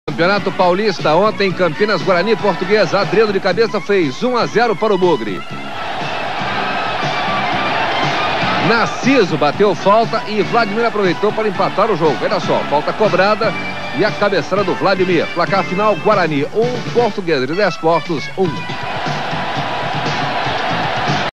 Campeonato Paulista, ontem Campinas, Guarani, Portuguesa. Adriano de cabeça fez 1-0 para o Bugre. Narciso bateu falta e Vladimir aproveitou para empatar o jogo. Olha só, falta cobrada e a cabeçada do Vladimir. Placar final, Guarani 1, Portuguesa de Desportos 1.